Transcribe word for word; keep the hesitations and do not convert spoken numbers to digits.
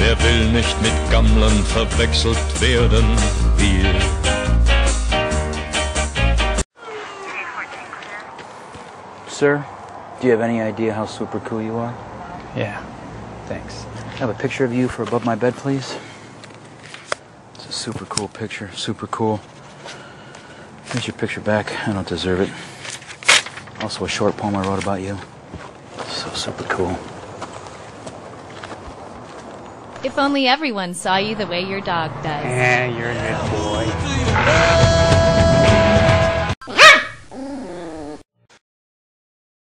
Er will nicht mit Gammlern verwechselt werden, wir. Sir, do you have any idea how super cool you are? Yeah, thanks. I have a picture of you for above my bed, please. It's a super cool picture, super cool. Here's your picture back. I don't deserve it. Also a short poem I wrote about you. So super cool. If only everyone saw you the way your dog does. Yeah, you're a good boy.